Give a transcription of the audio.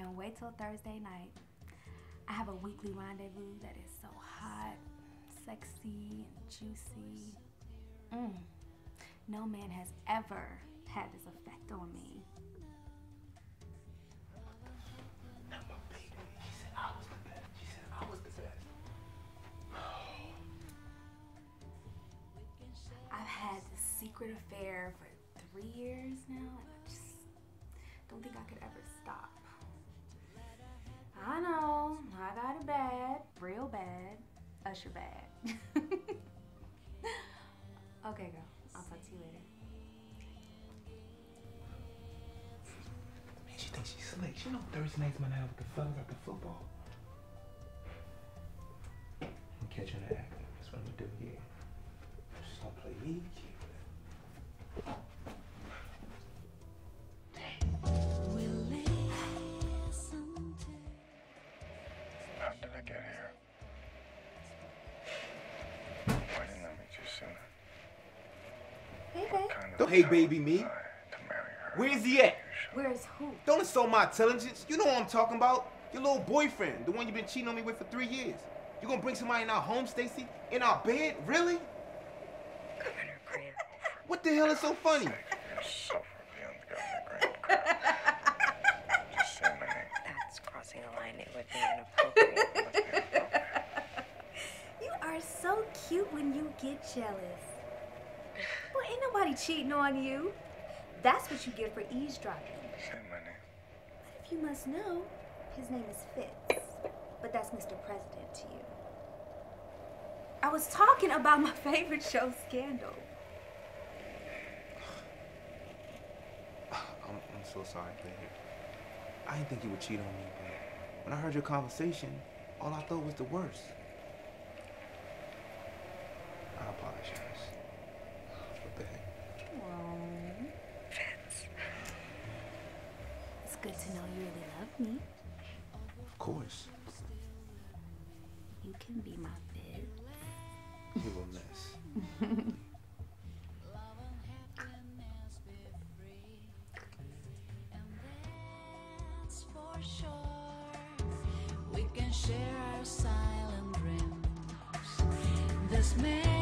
And wait till Thursday night. I have a weekly rendezvous that is so hot, sexy, and juicy. No man has ever had this effect on me. Not my baby. She said I was the best. She said I was the best. I've had this secret affair for 3 years now, and I just don't think I could ever stop. I know, I got it bad, real bad, Usher bad. Okay, girl, I'll talk to you later. Man, she thinks she's slick. She know Thursday night's my night out with the fellas after football. I'm catching her acting. That's what I'm gonna do here. She's gonna play me cute. How did I get here? Why didn't I meet you sooner? Hey, babe. Kind of Don't hey fool baby was me. I to marry her? Where's he at? Where's who? Don't insult my intelligence. You know what I'm talking about. Your little boyfriend, the one you've been cheating on me with for 3 years. You gonna bring somebody in our home, Stacy? In our bed? Really? Governor Graham. What the hell is so funny? You're so far beyond Governor Graham. Just say my name. That's crossing a line. It would be inappropriate. You are so cute when you get jealous. Well, ain't nobody cheating on you. That's what you get for eavesdropping. Say my name. But if you must know, his name is Fitz. But that's Mr. President to you. I was talking about my favorite show, Scandal. I'm so sorry, baby. I didn't think you would cheat on me, but when I heard your conversation, all I thought was the worst. I apologize. What the heck? Aww. Fitz. It's good to know you really love me. Of course. You can be my bid. You a mess. For sure, we can share our silent dreams. This may